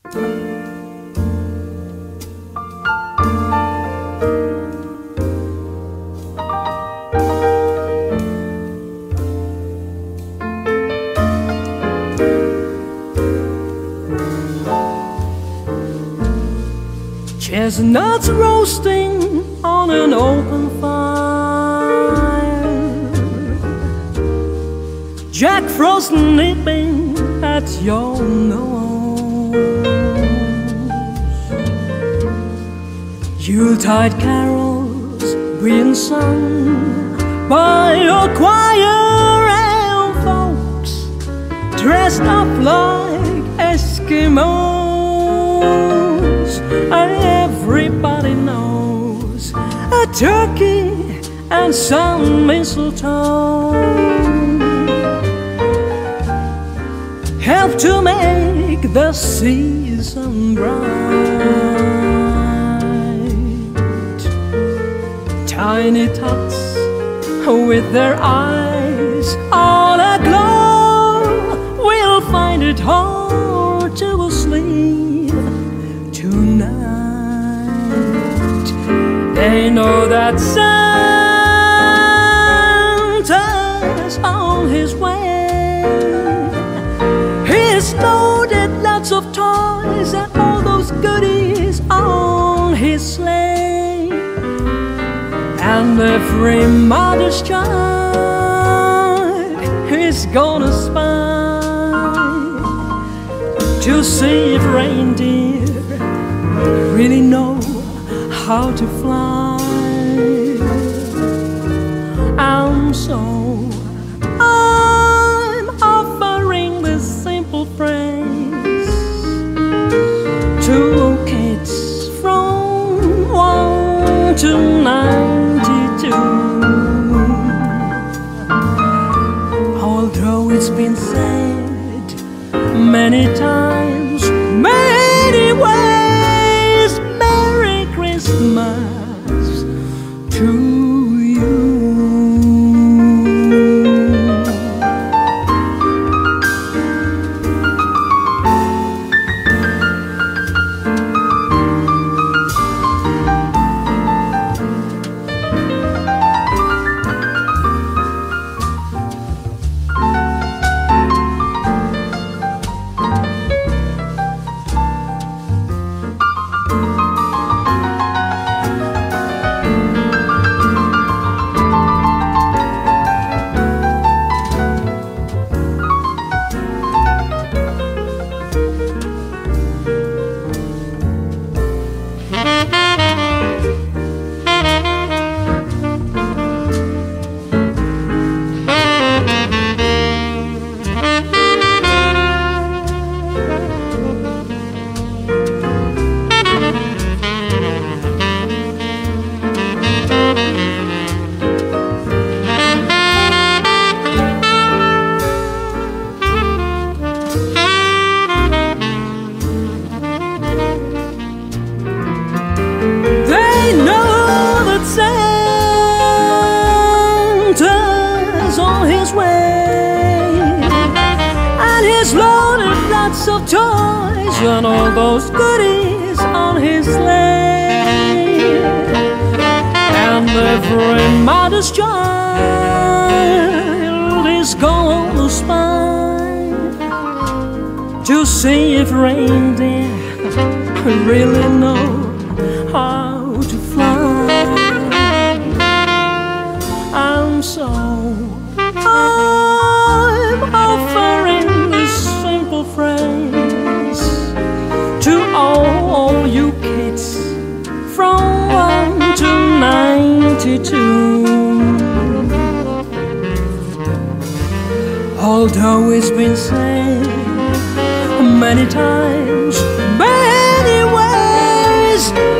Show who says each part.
Speaker 1: Chestnuts roasting on an open fire, Jack Frost nipping at your nose, Yuletide carols being sung by a choir and folks dressed up like Eskimos. Everybody knows a turkey and some mistletoe help to make the season bright. Tiny tots with their eyes all aglow will find it hard to sleep tonight. They know that Santa's on his way. He's loaded lots of toys and all those goodies on his sleigh. And every mother's child is gonna spy to see if reindeer really know how to fly. And so I'm offering this simple phrase to kids from 1 to 92. Although it's been said many times, many ways, Merry Christmas to you. Of toys and all those goodies on his sleigh. And every mother's child is gonna spy to see if reindeer really know how to fly. And so I'm offering this simple phrase to all you kids from 1 to 92. Although it's been said many times, many ways,